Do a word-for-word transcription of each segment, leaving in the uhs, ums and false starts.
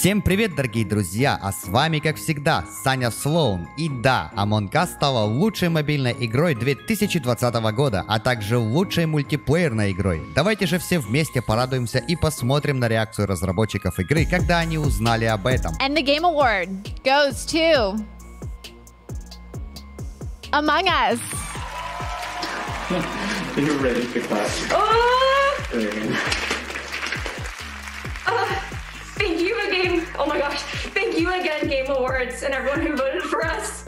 Всем привет, дорогие друзья, а с вами, как всегда, Саня Слоун. И да, Among Us стала лучшей мобильной игрой две тысячи двадцатого года, а также лучшей мультиплеерной игрой. Давайте же все вместе порадуемся и посмотрим на реакцию разработчиков игры, когда они узнали об этом. And the Game Award goes to Among Us. Are you ready to clap? Oh! Brilliant. Uh, thank you again. Oh my gosh. Thank you again, Game Awards, and everyone who voted for us.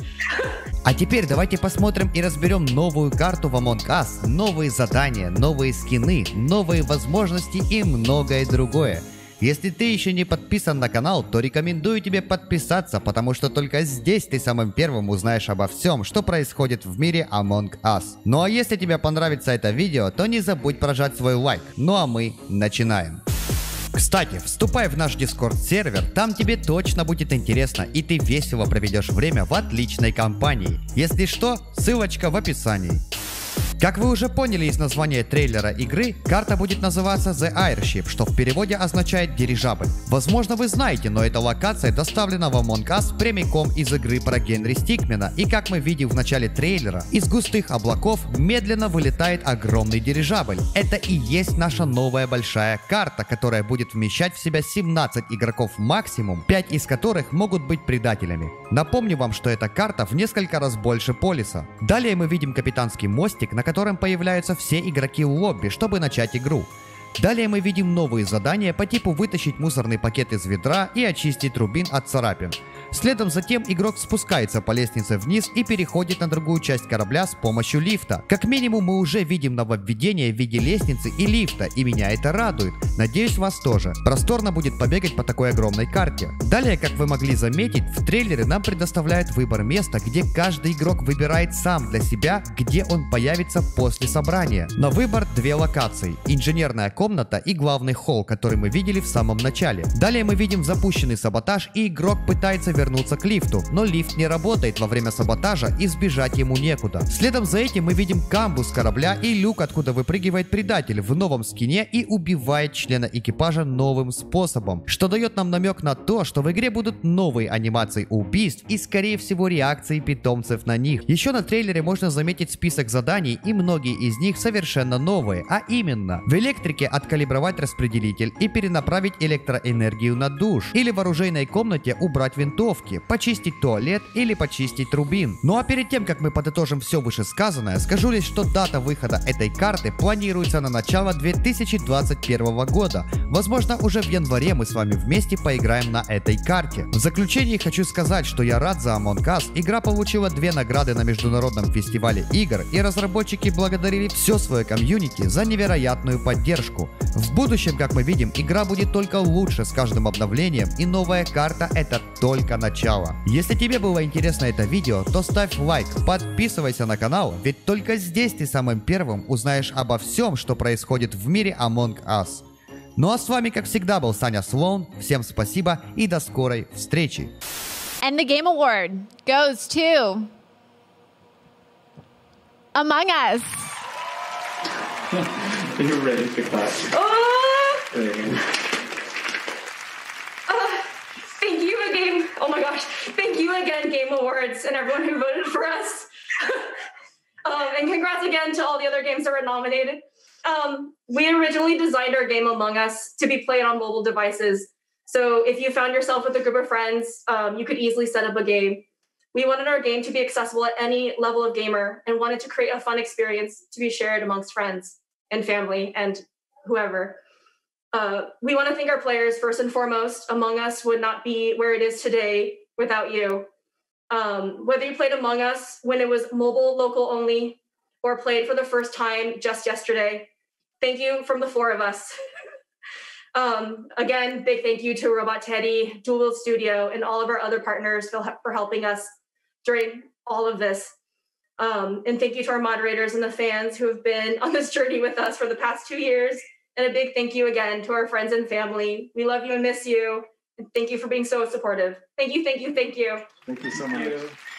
А теперь давайте посмотрим и разберем новую карту в Among Us, новые задания, новые скины, новые возможности и многое другое. Если ты еще не подписан на канал, то рекомендую тебе подписаться, потому что только здесь ты самым первым узнаешь обо всем, что происходит в мире Among Us. Ну а если тебе понравится это видео, то не забудь прожать свой лайк. Ну а мы начинаем. Кстати, вступай в наш Discord сервер, там тебе точно будет интересно и ты весело проведешь время в отличной компании. Если что, ссылочка в описании. Как вы уже поняли из названия трейлера игры, карта будет называться The Airship, что в переводе означает дирижабль. Возможно, вы знаете, но эта локация доставлена в Among Us прямиком из игры про Генри Стикмена, и как мы видим в начале трейлера, из густых облаков медленно вылетает огромный дирижабль. Это и есть наша новая большая карта, которая будет вмещать в себя семнадцать игроков максимум, пять из которых могут быть предателями. Напомню вам, что эта карта в несколько раз больше полиса. Далее мы видим капитанский мостик, на котором появляются все игроки в лобби, чтобы начать игру. Далее мы видим новые задания по типу вытащить мусорный пакет из ведра и очистить рубин от царапин. Следом затем игрок спускается по лестнице вниз и переходит на другую часть корабля с помощью лифта. Как минимум мы уже видим нововведение в виде лестницы и лифта, и меня это радует. Надеюсь, вас тоже. Просторно будет побегать по такой огромной карте. Далее, как вы могли заметить, в трейлере нам предоставляют выбор места, где каждый игрок выбирает сам для себя, где он появится после собрания. На выбор две локации: инженерная комната и главный холл, который мы видели в самом начале. Далее мы видим запущенный саботаж, и игрок пытается вернуться вернуться к лифту, но лифт не работает во время саботажа и сбежать ему некуда. Следом за этим мы видим камбус корабля и люк, откуда выпрыгивает предатель в новом скине и убивает члена экипажа новым способом, что дает нам намек на то, что в игре будут новые анимации убийств и скорее всего реакции питомцев на них. Еще на трейлере можно заметить список заданий, и многие из них совершенно новые, а именно в электрике откалибровать распределитель и перенаправить электроэнергию на душ, или в оружейной комнате убрать винтовку, почистить туалет или почистить рубин. Ну а перед тем, как мы подытожим все вышесказанное, скажу лишь, что дата выхода этой карты планируется на начало две тысячи двадцать первого года. Возможно, уже в январе мы с вами вместе поиграем на этой карте. В заключение хочу сказать, что я рад за Among Us. Игра получила две награды на международном фестивале игр, и разработчики благодарили все свое комьюнити за невероятную поддержку. В будущем, как мы видим, игра будет только лучше с каждым обновлением, и новая карта — это только начало. Если тебе было интересно это видео, то ставь лайк, подписывайся на канал, ведь только здесь ты самым первым узнаешь обо всем, что происходит в мире Among Us. Ну а с вами, как всегда, был Саня Слоун. Всем спасибо и до скорой встречи. And the Game Award goes to Among Us. Are you ready to clap? Oh! Brilliant. Uh, thank you again. Oh my gosh. Thank you again, Game Awards, and everyone who voted for us. um, and congrats again to all the other games that were nominated. Um, we originally designed our game Among Us to be played on mobile devices. So if you found yourself with a group of friends, um, you could easily set up a game. We wanted our game to be accessible at any level of gamer and wanted to create a fun experience to be shared amongst friends and family and whoever. Uh, we want to thank our players first and foremost. Among Us would not be where it is today without you. Um, whether you played Among Us when it was mobile, local only, or played for the first time just yesterday, thank you from the four of us. um, again, big thank you to Robot Teddy, Dual Wield Studio, and all of our other partners for, for helping us during all of this. Um, and thank you to our moderators and the fans who have been on this journey with us for the past two years. And a big thank you again to our friends and family. We love you and miss you. And thank you for being so supportive. Thank you, thank you, thank you. Thank you so much.